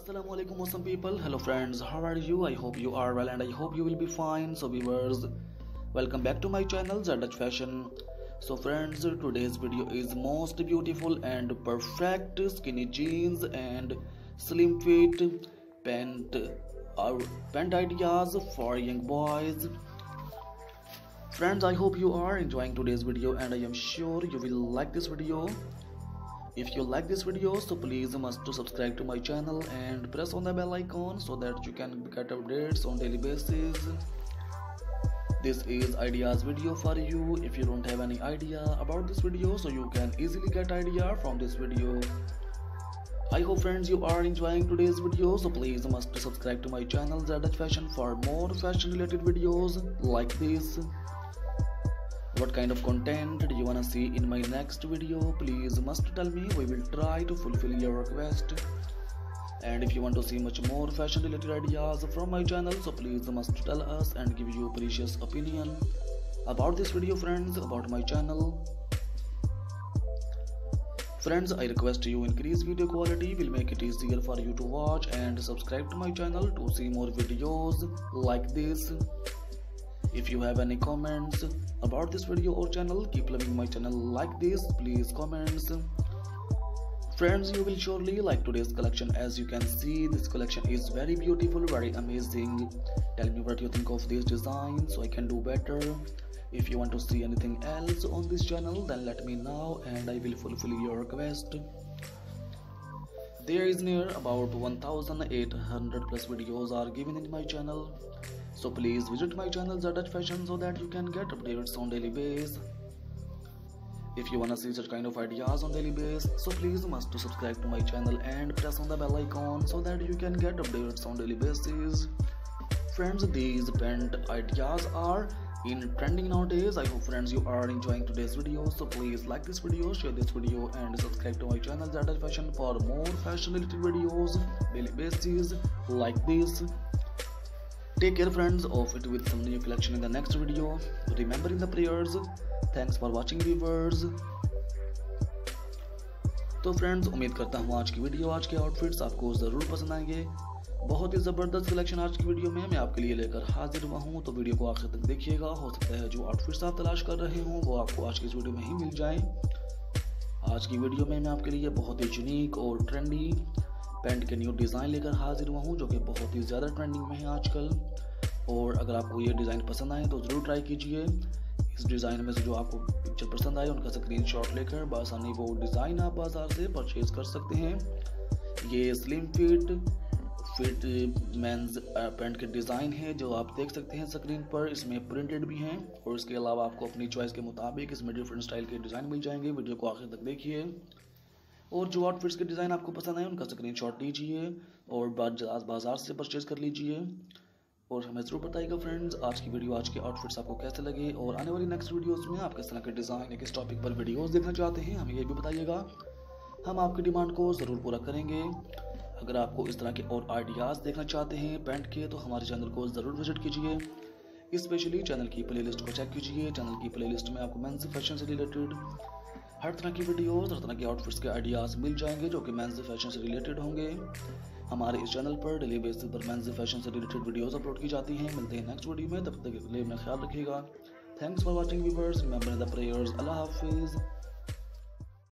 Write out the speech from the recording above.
Assalamu alaikum awesome people. Hello friends, how are you? I hope you are well and I hope you will be fine. So viewers, welcome back to my channel Dutch Fashion. So friends, today's video is most beautiful and perfect skinny jeans and slim fit pant ideas for young boys. Friends, I hope you are enjoying today's video and I am sure you will like this video. If you like this video, so please must to subscribe to my channel and press on the bell icon so that you can get updates on daily basis. This is ideas video for you. If you don't have any idea about this video, so you can easily get idea from this video. I hope friends you are enjoying today's video, so please must to subscribe to my channel Dutch Fashion for more fashion related videos like this. What kind of content do you wanna see in my next video? Please must tell me. We will try to fulfill your request. And if you want to see much more fashion related ideas from my channel, so please must tell us and give you precious opinion about this video friends, about my channel. Friends, I request you increase video quality, will make it easier for you to watch, and subscribe to my channel to see more videos like this. If you have any comments about this video or channel, keep loving my channel like this, please comments. Friends, you will surely like today's collection. As you can see, this collection is very beautiful, very amazing. Tell me what you think of this design so I can do better. If you want to see anything else on this channel, then let me know and I will fulfill your request. There is near about 1800 plus videos are given in my channel. So please visit my channel Dutch Fashion so that you can get updates on daily basis. If you wanna see such kind of ideas on daily basis, so please must to subscribe to my channel and press on the bell icon so that you can get updates on daily basis. Friends, these pant ideas are in trending nowadays. I hope friends you are enjoying today's video, so please like this video, share this video and subscribe to my channel Dutch Fashion for more fashion related videos daily basis like this. Take care friends of it with some new collection in the next video. Remembering the prayers. Thanks for watching viewers. तो friends, उम्मीद करता हूँ आज की video, आज के outfits आपको ज़रूर पसंद आएंगे। बहुत ही ज़बरदस्त कलेक्शन आज की वीडियो में मैं आपके लिए लेकर हाजिर हुआ हूँ, तो वीडियो को आखिर तक देखिएगा। हो सकता है जो आउटफिट्स आप तलाश कर रहे हों वो आपको आज की इस वीडियो में ही मिल जाए। आज की वीडियो में मैं आपके लिए बहुत ही यूनिक और ट्रेंडी पैंट के न्यू डिज़ाइन लेकर हाजिर हुआ हूँ, जो कि बहुत ही ज़्यादा ट्रेंडिंग में है आजकल। और अगर आपको ये डिज़ाइन पसंद आए तो ज़रूर ट्राई कीजिए। इस डिज़ाइन में से जो आपको पिक्चर पसंद आए उनका स्क्रीनशॉट लेकर बआसानी वो डिज़ाइन आप बाज़ार से परचेज़ कर सकते हैं। ये स्लिम फिट मेंस पैंट के डिज़ाइन है जो आप देख सकते हैं स्क्रीन पर। इसमें प्रिंटेड भी हैं और इसके अलावा आपको अपनी चॉइस के मुताबिक इसमें डिफरेंट स्टाइल के डिज़ाइन मिल जाएंगे। वीडियो को आखिर तक देखिए और जो आउटफिट्स के डिज़ाइन आपको पसंद आए उनका स्क्रीनशॉट लीजिए और बाज़ार से परचेज़ कर लीजिए। और हमें ज़रूर बताइएगा फ्रेंड्स आज की वीडियो, आज के आउटफिट्स आपको कैसे लगे और आने वाली नेक्स्ट वीडियोस में आप किस तरह के डिज़ाइन या किस टॉपिक पर वीडियोस देखना चाहते हैं, हमें ये भी बताइएगा। हम आपकी डिमांड को ज़रूर पूरा करेंगे। अगर आपको इस तरह के और आइडियाज़ देखना चाहते हैं पैंट के, तो हमारे चैनल को ज़रूर विजिट कीजिए। स्पेशली चैनल की प्लेलिस्ट को चेक कीजिए। चैनल की प्लेलिस्ट में आपको मेंस फैशन से रिलेटेड हर तरह की वीडियोस, हर तरह के आउटफिट्स के आइडियाज़ मिल जाएंगे जो कि मेंस फैशन से रिलेटेड होंगे। हमारे इस चैनल पर डेली बेसिस पर मेंस फैशन से रिलेटेड वीडियोस अपलोड की जाती हैं। मिलते हैं नेक्स्ट वीडियो में, तब तक के लिए अपना ख्याल रखिएगा। Thanks for watching viewers, remember the prayers. अल्लाह हाफिज़।